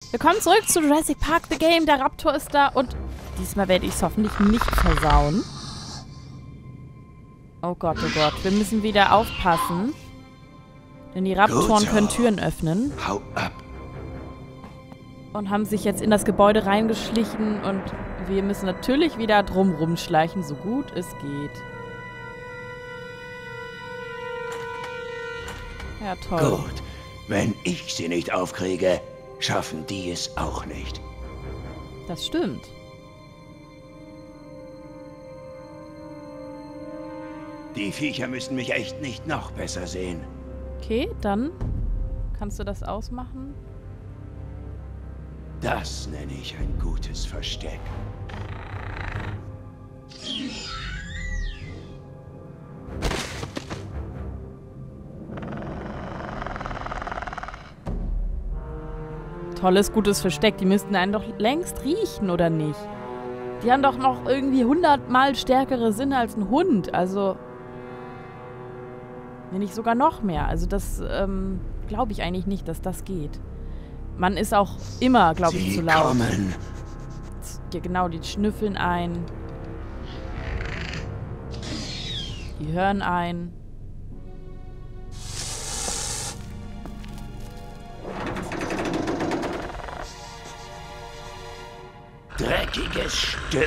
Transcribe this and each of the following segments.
Willkommen zurück zu Jurassic Park The Game. Der Raptor ist da und diesmal werde ich es hoffentlich nicht versauen. Oh Gott, wir müssen wieder aufpassen. Denn die Raptoren können Türen öffnen. Hau ab. Und haben sich jetzt in das Gebäude reingeschlichen und wir müssen natürlich wieder drumrum schleichen, so gut es geht. Ja, toll. Gut. Wenn ich sie nicht aufkriege, schaffen die es auch nicht. Das stimmt. Die Viecher müssen mich echt nicht noch besser sehen. Okay, dann kannst du das ausmachen. Das nenne ich ein gutes Versteck. Tolles, gutes Versteck. Die müssten einen doch längst riechen, oder nicht? Die haben doch noch irgendwie 100-mal stärkere Sinne als ein Hund. Also, wenn nicht sogar noch mehr. Also das glaube ich eigentlich nicht, dass das geht. Man ist auch immer, glaube ich, zu laut. Kommen. Ja, genau, die schnüffeln ein. Die hören ein. Dreckiges Stück.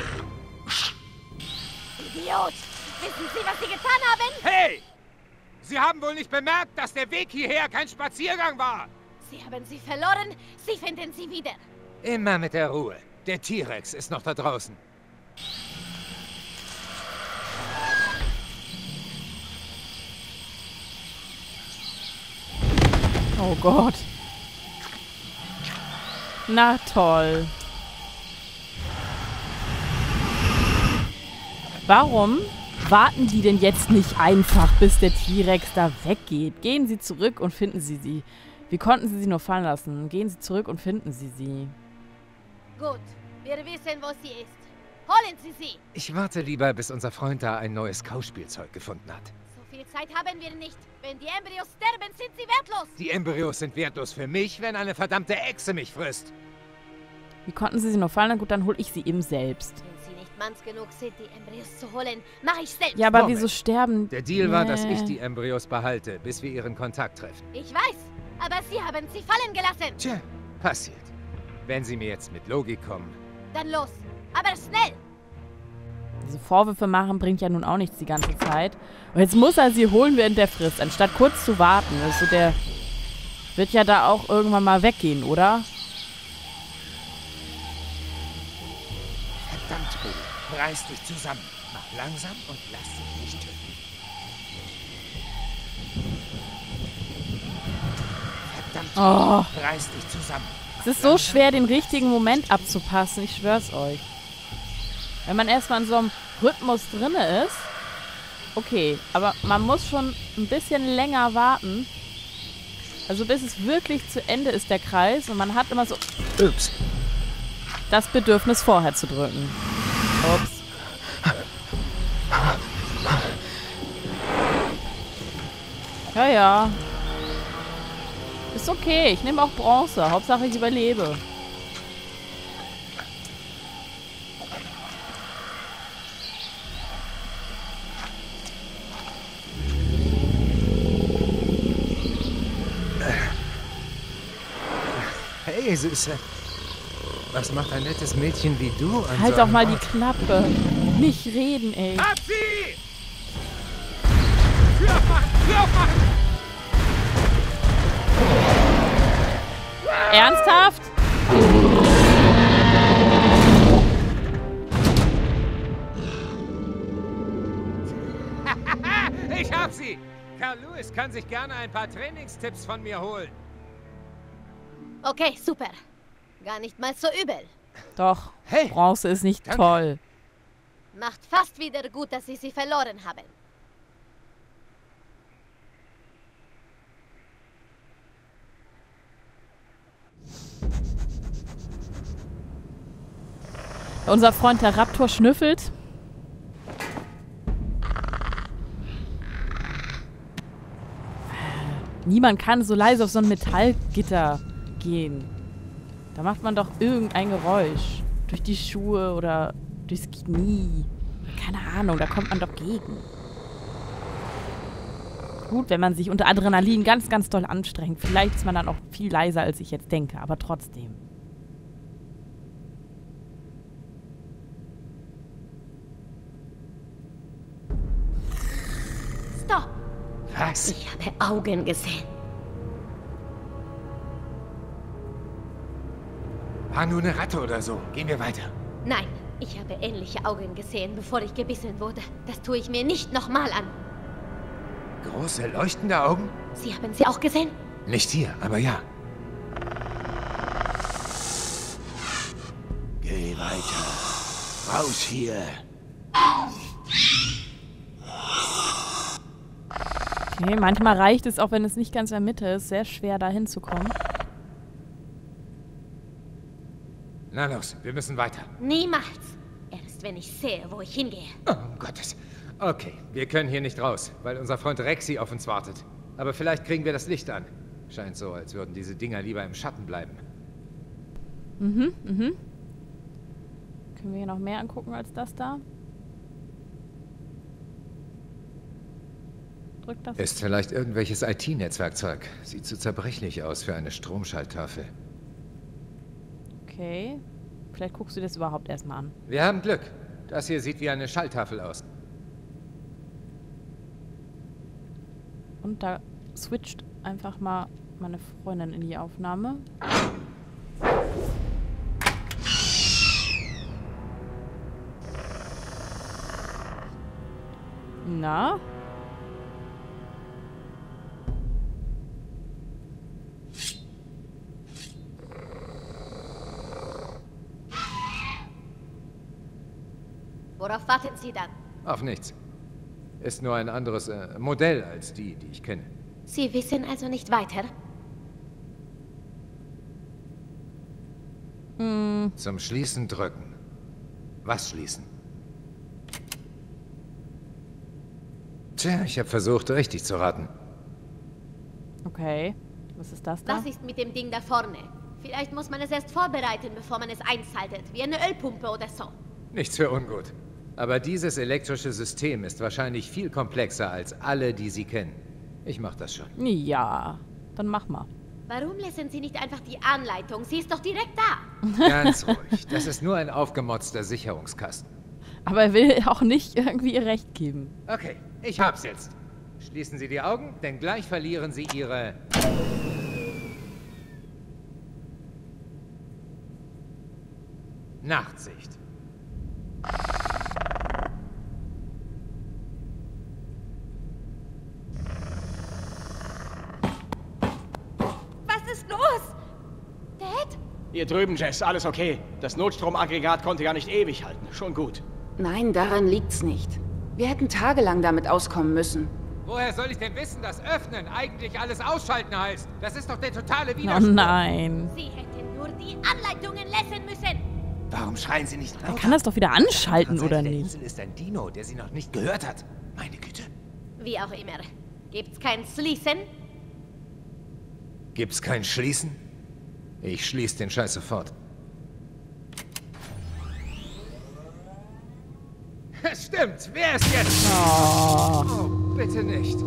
Idiot! Wissen Sie, was Sie getan haben? Hey! Sie haben wohl nicht bemerkt, dass der Weg hierher kein Spaziergang war. Sie haben sie verloren, Sie finden sie wieder. Immer mit der Ruhe. Der T-Rex ist noch da draußen. Oh Gott. Na toll. Warum warten die denn jetzt nicht einfach, bis der T-Rex da weggeht? Gehen Sie zurück und finden Sie sie. Wie konnten Sie sie nur fallen lassen? Gehen Sie zurück und finden Sie sie. Gut, wir wissen, wo sie ist. Holen Sie sie! Ich warte lieber, bis unser Freund da ein neues Kauspielzeug gefunden hat. So viel Zeit haben wir nicht. Wenn die Embryos sterben, sind sie wertlos. Die Embryos sind wertlos für mich, wenn eine verdammte Echse mich frisst. Wie konnten Sie sie nur fallen? Na gut, dann hole ich sie eben selbst. Wenn sie nicht manns genug sind, die Embryos zu holen, mache ich selbst. Ja, aber Moment. wieso sterben? Der Deal war, dass ich die Embryos behalte, bis wir ihren Kontakt treffen. Ich weiß, aber Sie haben sie fallen gelassen. Tja, passiert. Wenn Sie mir jetzt mit Logik kommen. Dann los, aber schnell. Diese Vorwürfe machen bringt ja nun auch nichts die ganze Zeit. Und jetzt muss er sie holen, während der frisst, anstatt kurz zu warten. Also der wird ja da auch irgendwann mal weggehen, oder? Verdammt, Bill. Reiß dich zusammen. Mach langsam und lass dich nicht töten. Verdammt, Oh. reiß dich zusammen. Es ist so schwer, den richtigen Moment abzupassen. Ich schwör's euch. Wenn man erstmal in so einem Rhythmus drinne ist. Okay, aber man muss schon ein bisschen länger warten. Also bis es wirklich zu Ende ist, der Kreis. Und man hat immer so Ups. das Bedürfnis, vorher zu drücken. Ups. Ja, ja. Ist okay, ich nehme auch Bronze. Hauptsache ich überlebe. Hey, Süße. Was macht ein nettes Mädchen wie du an Halt so doch einem mal die Ort? Klappe. Nicht reden, ey. Hab sie! Tür aufmachen! Tür aufmachen! Ernsthaft? Ich hab sie! Carl Lewis kann sich gerne ein paar Trainingstipps von mir holen. Okay, super. Gar nicht mal so übel. Doch. Hey. Bronze ist nicht Danke. toll. Macht fast wieder gut, dass Sie sie verloren haben. Unser Freund der Raptor schnüffelt. Niemand kann so leise auf so ein Metallgitter gehen. Da macht man doch irgendein Geräusch. Durch die Schuhe oder durchs Knie. Keine Ahnung, da kommt man doch gegen. Gut, wenn man sich unter Adrenalin ganz, ganz doll anstrengt. Vielleicht ist man dann auch viel leiser, als ich jetzt denke, aber trotzdem. Stopp! Was? Ich habe Augen gesehen. War nur eine Ratte oder so. Gehen wir weiter. Nein, ich habe ähnliche Augen gesehen, bevor ich gebissen wurde. Das tue ich mir nicht nochmal an. Große, leuchtende Augen? Sie haben sie auch gesehen? Nicht hier, aber ja. Geh weiter. Raus hier. Okay, manchmal reicht es, auch wenn es nicht ganz in der Mitte ist, sehr schwer da hinzukommen. Na los, wir müssen weiter. Niemals. Erst wenn ich sehe, wo ich hingehe. Oh, um Gottes. Okay, wir können hier nicht raus, weil unser Freund Rexy auf uns wartet. Aber vielleicht kriegen wir das Licht an. Scheint so, als würden diese Dinger lieber im Schatten bleiben. Können wir hier noch mehr angucken als das da? Drück das. Ist vielleicht irgendwelches IT-Netzwerkzeug. Sieht so zerbrechlich aus für eine Stromschalttafel. Okay. Vielleicht guckst du das überhaupt erstmal an. Wir haben Glück. Das hier sieht wie eine Schalltafel aus. Und da switcht einfach mal meine Freundin in die Aufnahme. Na? Worauf warten Sie dann? Auf nichts. Ist nur ein anderes Modell als die ich kenne. Sie wissen also nicht weiter? Zum Schließen drücken. Was schließen? Tja, ich habe versucht, richtig zu raten. Okay. Was ist das da? Was ist mit dem Ding da vorne? Vielleicht muss man es erst vorbereiten, bevor man es einschaltet. Wie eine Ölpumpe oder so. Nichts für ungut. Aber dieses elektrische System ist wahrscheinlich viel komplexer als alle, die Sie kennen. Ich mach das schon. Ja, dann mach mal. Warum lesen Sie nicht einfach die Anleitung? Sie ist doch direkt da. Ganz ruhig. Das ist nur ein aufgemotzter Sicherungskasten. Aber er will auch nicht irgendwie ihr Recht geben. Okay, ich hab's jetzt. Schließen Sie die Augen, denn gleich verlieren Sie Ihre... Nachtsicht. Was ist los? Dad? Hier drüben, Jess, alles okay. Das Notstromaggregat konnte gar nicht ewig halten. Schon gut. Nein, daran liegt's nicht. Wir hätten tagelang damit auskommen müssen. Woher soll ich denn wissen, dass Öffnen eigentlich alles ausschalten heißt? Das ist doch der totale Oh Widerspruch. nein. Sie hätten nur die Anleitungen lesen müssen. Warum schreien Sie nicht lauter? Er kann das doch wieder anschalten, oder Der nicht? Insel ist ein Dino, der Sie noch nicht gehört hat. Meine Güte. Wie auch immer. Gibt's kein Schließen? Gibt's kein Schließen? Ich schließe den Scheiß sofort. Stimmt, wer ist jetzt? Oh, bitte nicht.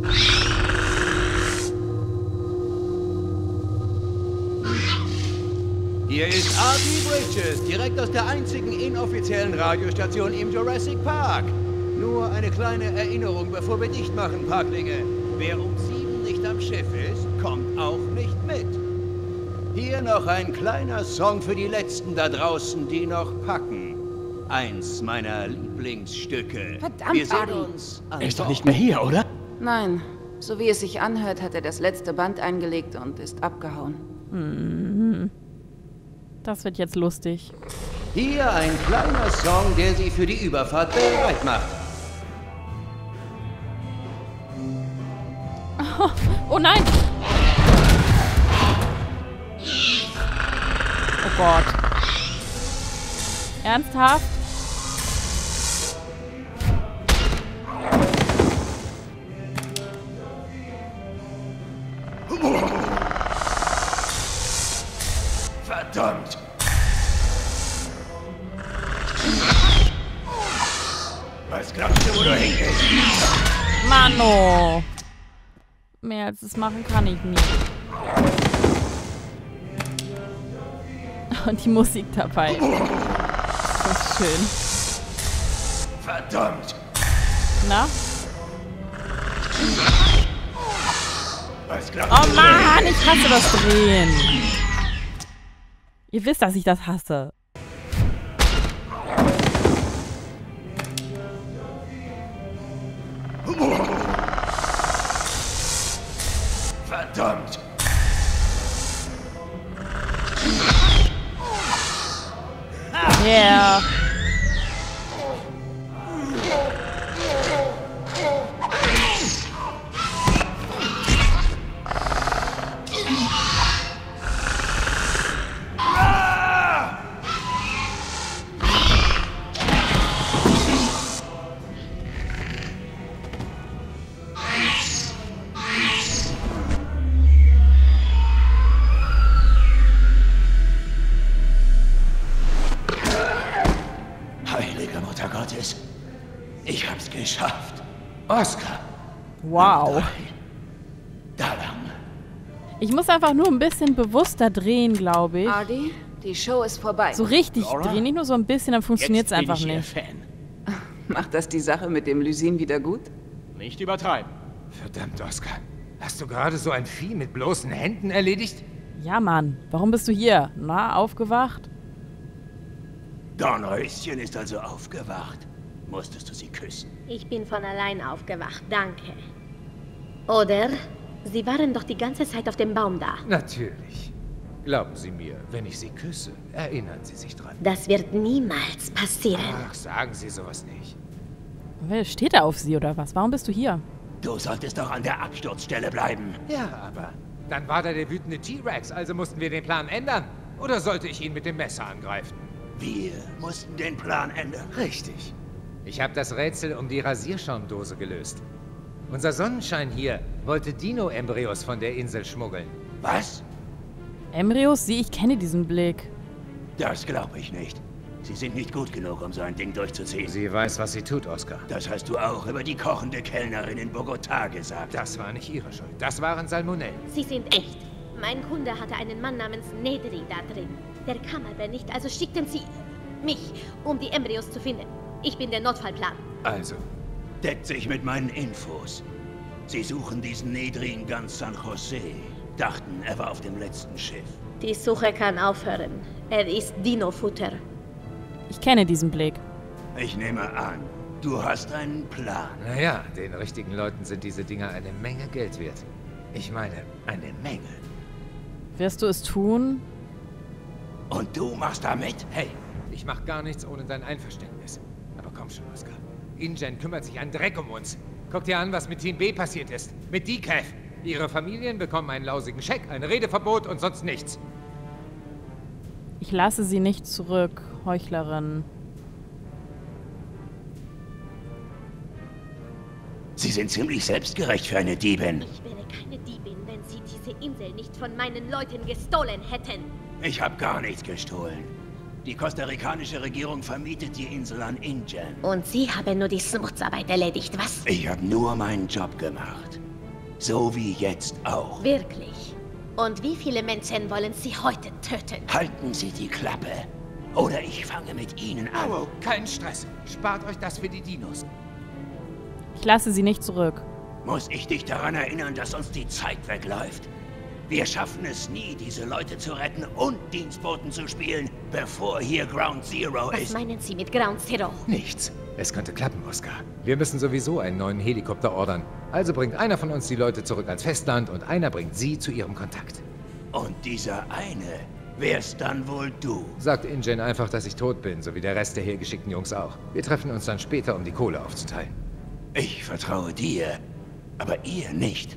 Hier ist R.T. Bridges, direkt aus der einzigen inoffiziellen Radiostation im Jurassic Park. Nur eine kleine Erinnerung, bevor wir dicht machen, Parklinge. Wer um 7 nicht am Schiff ist, kommt auch nicht mit. Hier noch ein kleiner Song für die Letzten da draußen, die noch packen. Eins meiner Lieblingsstücke. Verdammt, wir sehen Adi. uns an Er ist doch Bord. nicht mehr hier, oder? Nein, so wie es sich anhört, hat er das letzte Band eingelegt und ist abgehauen. Das wird jetzt lustig. Hier ein kleiner Song, der Sie für die Überfahrt bereit macht. Oh nein! Oh Gott. Ernsthaft? Verdammt! Was glaubst du, wo du hingehst? Mano! Mehr als das machen kann ich nie. Und die Musik dabei. Das ist schön. Verdammt! Na? Was glaubst Oh du, Mann, ich hasse das Drehen. Ihr wisst, dass ich das hasse. Verdammt! Yeah. Heilige Mutter Gottes, ich hab's geschafft. Oscar. Wow. Da lang. Ich muss einfach nur ein bisschen bewusster drehen, glaube ich. Ardy, die Show ist vorbei. So richtig Laura? drehen, nicht nur so ein bisschen, dann funktioniert es Jetzt bin einfach ich Ihr nicht. Fan. Macht das die Sache mit dem Lysin wieder gut? Nicht übertreiben. Verdammt, Oscar. Hast du gerade so ein Vieh mit bloßen Händen erledigt? Ja, Mann. Warum bist du hier? Na, aufgewacht? Dornröschen ist also aufgewacht. Musstest du sie küssen? Ich bin von allein aufgewacht, danke. Oder? Sie waren doch die ganze Zeit auf dem Baum da. Natürlich. Glauben Sie mir, wenn ich Sie küsse, erinnern Sie sich dran. Das wird niemals passieren. Ach, sagen Sie sowas nicht. Steht er auf sie oder was? Warum bist du hier? Du solltest doch an der Absturzstelle bleiben. Ja, aber dann war da der wütende T-Rex, also mussten wir den Plan ändern. Oder sollte ich ihn mit dem Messer angreifen? Wir mussten den Plan ändern. Richtig. Ich habe das Rätsel um die Rasierschaumdose gelöst. Unser Sonnenschein hier wollte Dino-Embryos von der Insel schmuggeln. Was? Embryos? Ich kenne diesen Blick. Das glaube ich nicht. Sie sind nicht gut genug, um so ein Ding durchzuziehen. Sie weiß, was sie tut, Oscar. Das hast du auch über die kochende Kellnerin in Bogotá gesagt. Das war nicht ihre Schuld. Das waren Salmonellen. Sie sind echt. Mein Kunde hatte einen Mann namens Nedri da drin. Der kam aber nicht, also schickten sie mich, um die Embryos zu finden. Ich bin der Notfallplan. Also, Deckt sich mit meinen Infos. Sie suchen diesen Nedri in ganz San Jose. Dachten, er war auf dem letzten Schiff. Die Suche kann aufhören. Er ist Dino-Futter. Ich kenne diesen Blick. Ich nehme an, du hast einen Plan. naja, den richtigen Leuten sind diese Dinger eine Menge Geld wert. Ich meine, eine Menge. Wirst du es tun? Und du machst da mit? Hey, ich mach gar nichts ohne dein Einverständnis. Aber komm schon, Oscar. InGen kümmert sich einen Dreck um uns. Guck dir an, was mit Team B passiert ist. Mit Decaf. Ihre Familien bekommen einen lausigen Scheck, ein Redeverbot und sonst nichts. Ich lasse sie nicht zurück, Heuchlerin. Sie sind ziemlich selbstgerecht für eine Diebin. Ich wäre keine Diebin, wenn sie diese Insel nicht von meinen Leuten gestohlen hätten. Ich habe gar nichts gestohlen. Die kostarikanische Regierung vermietet die Insel an InGen. Und Sie haben nur die Schmutzarbeit erledigt, was? Ich habe nur meinen Job gemacht. So wie jetzt auch. Wirklich? Und wie viele Menschen wollen Sie heute töten? Halten Sie die Klappe. Oder ich fange mit Ihnen an. Oh, kein Stress. Spart euch das für die Dinos. Ich lasse sie nicht zurück. Muss ich dich daran erinnern, dass uns die Zeit wegläuft? Wir schaffen es nie, diese Leute zu retten und Dienstboten zu spielen, bevor hier Ground Zero Was ist. meinen Sie mit Ground Zero? Nichts. Es könnte klappen, Oscar. Wir müssen sowieso einen neuen Helikopter ordern. Also bringt einer von uns die Leute zurück ans Festland und einer bringt sie zu ihrem Kontakt. Und dieser eine wär's dann wohl du. Sagt InGen einfach, dass ich tot bin, so wie der Rest der hier geschickten Jungs auch. Wir treffen uns dann später, um die Kohle aufzuteilen. Ich vertraue dir, aber ihr nicht.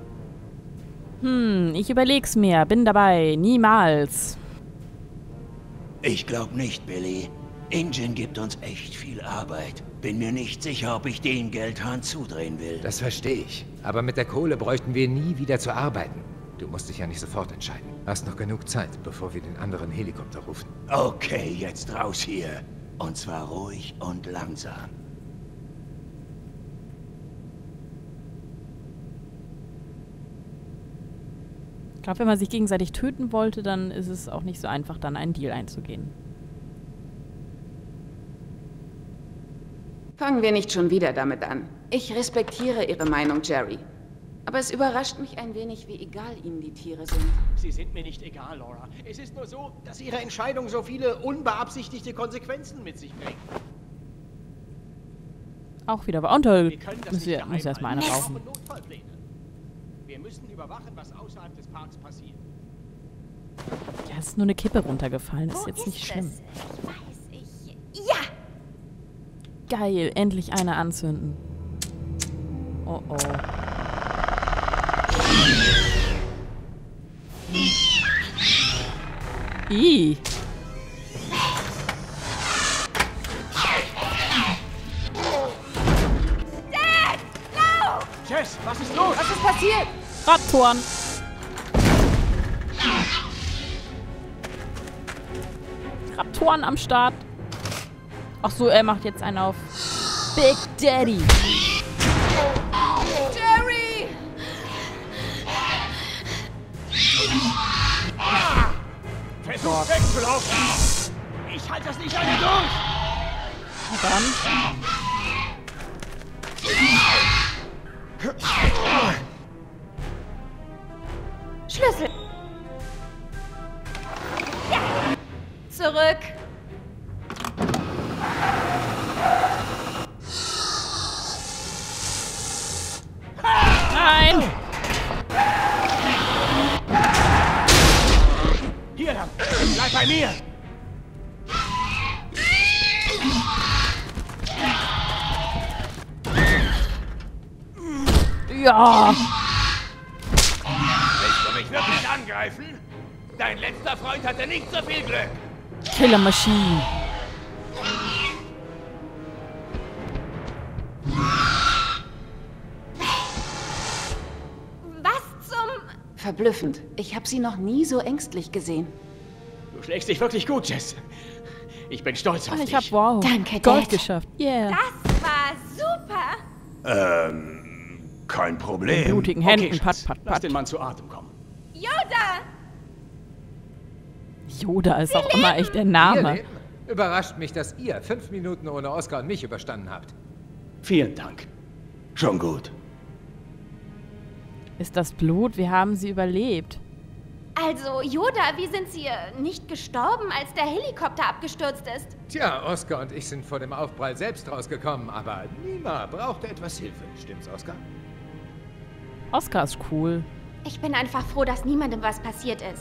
Ich überleg's mir. Bin dabei. Niemals. Ich glaube nicht, Billy. InGen gibt uns echt viel Arbeit. Bin mir nicht sicher, ob ich den Geldhahn zudrehen will. Das verstehe ich. Aber mit der Kohle bräuchten wir nie wieder zu arbeiten. Du musst dich ja nicht sofort entscheiden. Hast noch genug Zeit, bevor wir den anderen Helikopter rufen. Okay, jetzt raus hier. Und zwar ruhig und langsam. Ich glaube, wenn man sich gegenseitig töten wollte, dann ist es auch nicht so einfach, dann einen Deal einzugehen. Fangen wir nicht schon wieder damit an. Ich respektiere Ihre Meinung, Jerry. Aber es überrascht mich ein wenig, wie egal Ihnen die Tiere sind. Sie sind mir nicht egal, Laura. Es ist nur so, dass Ihre Entscheidung so viele unbeabsichtigte Konsequenzen mit sich bringt. Auch wieder. Und da Wir können das muss nicht geheim erstmal eine halten. Wir rauchen. brauchen Notfallpläne. Wir müssen überwachen, was außerhalb des Parks passiert. Ja, es ist nur eine Kippe runtergefallen. Das ist jetzt nicht schlimm. Ich weiß, Ja! Geil, endlich eine anzünden. Oh oh. Ih. Jess, was ist los? Was ist passiert? Raptoren. Raptoren am Start. Ach so, er macht jetzt einen auf Big Daddy. Jerry! Versuch wegzulaufen! Ich halte das nicht lange durch! Na dann. Schlüssel! Ja! Zurück! Nein! Hier lang! Bleib bei mir! Ja! Willst du mich wirklich angreifen? Dein letzter Freund hatte nicht so viel Glück. Killer Machine. Was zum... Verblüffend. Ich habe Sie noch nie so ängstlich gesehen. Du schlägst dich wirklich gut, Jess. Ich bin stolz auf Ich dich. hab, wow, Danke, Gold Dad. geschafft. Yeah. Das war super! Kein Problem. Blutigen Händen. Okay, Pat, Schatz, pat, lass pat. den Mann zu Atem kommen. Yoda! Yoda ist auch immer echt der Ihr Name. Leben? Überrascht mich, dass ihr 5 Minuten ohne Oscar und mich überstanden habt. Vielen Dank. Schon gut. Ist das Blut? Wir haben sie überlebt. Also, Yoda, wie sind Sie nicht gestorben, als der Helikopter abgestürzt ist? Tja, Oscar und ich sind vor dem Aufprall selbst rausgekommen, aber Nima brauchte etwas Hilfe. Stimmt's, Oscar? Oscar ist cool. Ich bin einfach froh, dass niemandem was passiert ist.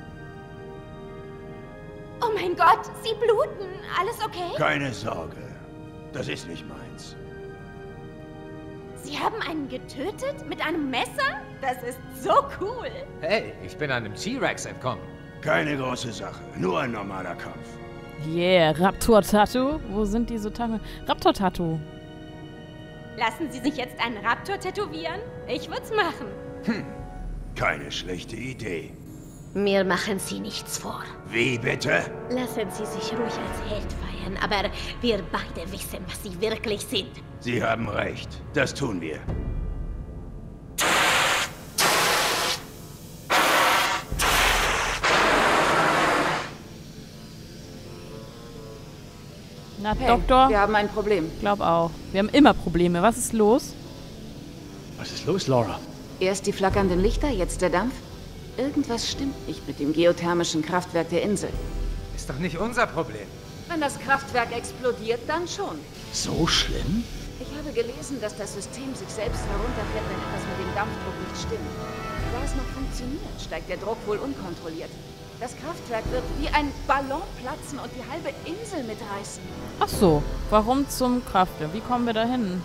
Oh mein Gott, Sie bluten. Alles okay? Keine Sorge. Das ist nicht meins. Sie haben einen getötet? Mit einem Messer? Das ist so cool. Hey, ich bin einem T-Rex entkommen. Keine große Sache. Nur ein normaler Kampf. Yeah, Raptor-Tattoo. Wo sind diese Tattoo? Raptor-Tattoo. Lassen Sie sich jetzt einen Raptor tätowieren? Ich würd's machen. Keine schlechte Idee. Mir machen Sie nichts vor. Wie bitte? Lassen Sie sich ruhig als Held feiern, aber wir beide wissen, was Sie wirklich sind. Sie haben recht. Das tun wir. Na, Hey, Doktor? wir haben ein Problem. Glaub auch. Wir haben immer Probleme. Was ist los? Was ist los, Laura? Erst die flackernden Lichter, jetzt der Dampf. Irgendwas stimmt nicht mit dem geothermischen Kraftwerk der Insel. Ist doch nicht unser Problem. Wenn das Kraftwerk explodiert, dann schon. So schlimm? Ich habe gelesen, dass das System sich selbst herunterfährt, wenn etwas mit dem Dampfdruck nicht stimmt. Da es noch funktioniert, steigt der Druck wohl unkontrolliert. Das Kraftwerk wird wie ein Ballon platzen und die halbe Insel mitreißen. Ach so. Warum zum Kraftwerk? Wie kommen wir da hin?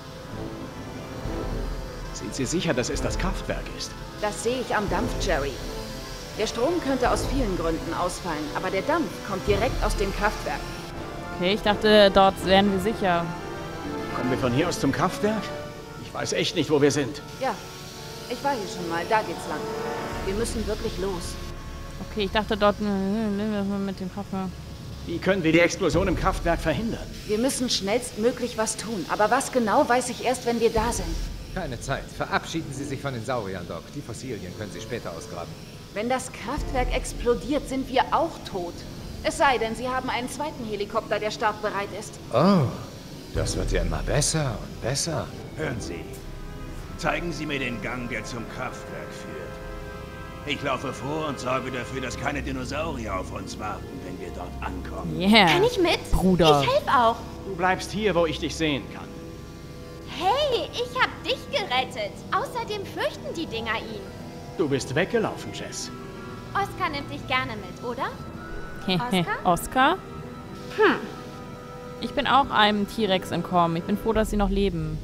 Sind Sie sicher, dass es das Kraftwerk ist? Das sehe ich am Dampf, Jerry. Der Strom könnte aus vielen Gründen ausfallen, aber der Dampf kommt direkt aus dem Kraftwerk. Okay, ich dachte, dort wären wir sicher. Kommen wir von hier aus zum Kraftwerk? Ich weiß echt nicht, wo wir sind. Ja, ich war hier schon mal, da geht's lang. Wir müssen wirklich los. Okay, ich dachte dort mit dem Kraftwerk. Wie können wir die Explosion im Kraftwerk verhindern? Wir müssen schnellstmöglich was tun. Aber was genau, weiß ich erst, wenn wir da sind. Keine Zeit. Verabschieden Sie sich von den Sauriern, Doc. Die Fossilien können Sie später ausgraben. Wenn das Kraftwerk explodiert, sind wir auch tot. Es sei denn, Sie haben einen zweiten Helikopter, der startbereit ist. Oh, das wird ja immer besser und besser. Hören Sie. Zeigen Sie mir den Gang, der zum Kraftwerk führt. Ich laufe vor und sorge dafür, dass keine Dinosaurier auf uns warten, wenn wir dort ankommen. Yeah. Kann ich mit? Bruder. Ich helfe auch. Du bleibst hier, wo ich dich sehen kann. Hey, ich hab dich gerettet. Außerdem fürchten die Dinger ihn. Du bist weggelaufen, Jess. Oscar nimmt dich gerne mit, oder? Oscar? Ich bin auch einem T-Rex entkommen. Ich bin froh, dass sie noch leben.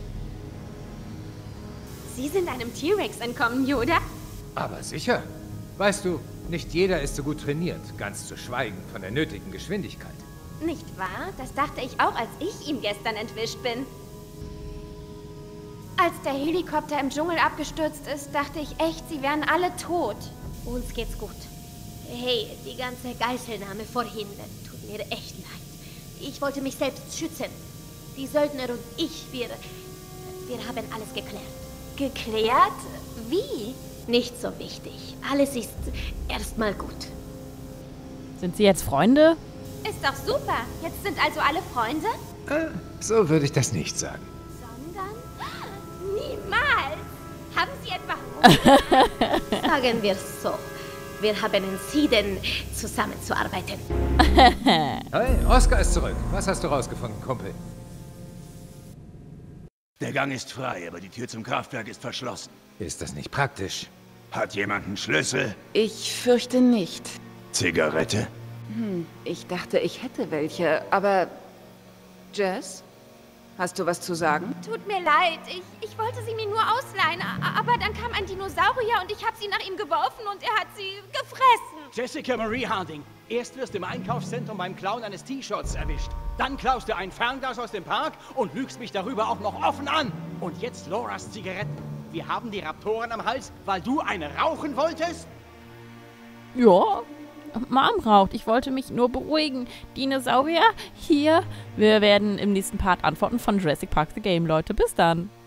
Sie sind einem T-Rex entkommen, Yoda? Aber sicher. Weißt du, nicht jeder ist so gut trainiert, ganz zu schweigen von der nötigen Geschwindigkeit. Nicht wahr? Das dachte ich auch, als ich ihm gestern entwischt bin. Als der Helikopter im Dschungel abgestürzt ist, dachte ich echt, sie wären alle tot. Uns geht's gut. Hey, die ganze Geiselnahme vorhin, tut mir echt leid. Ich wollte mich selbst schützen. Die Söldner und ich, wir haben alles geklärt. Geklärt? Wie? Nicht so wichtig. Alles ist erstmal gut. Sind sie jetzt Freunde? Ist doch super. Jetzt sind also alle Freunde? So würde ich das nicht sagen. Sondern? Niemals! Haben Sie etwa Hunger? Sagen wir es so. Wir haben entschieden, zusammenzuarbeiten. Hey, Oscar ist zurück. Was hast du rausgefunden, Kumpel? Der Gang ist frei, aber die Tür zum Kraftwerk ist verschlossen. Ist das nicht praktisch? Hat jemand einen Schlüssel? Ich fürchte nicht. Zigarette? Ich dachte, ich hätte welche, aber... Jess? Hast du was zu sagen? Tut mir leid, ich wollte sie mir nur ausleihen, aber dann kam ein Dinosaurier und ich habe sie nach ihm geworfen und er hat sie gefressen. Jessica Marie Harding, erst wirst du im Einkaufszentrum beim Klauen eines T-Shirts erwischt. Dann klaust du ein Fernglas aus dem Park und lügst mich darüber auch noch offen an. Und jetzt Loras Zigaretten. Wir haben die Raptoren am Hals, weil du eine rauchen wolltest? Ja. Mom raucht. Ich wollte mich nur beruhigen. Dinosaurier, hier. Wir werden im nächsten Part antworten von Jurassic Park The Game, Leute. Bis dann.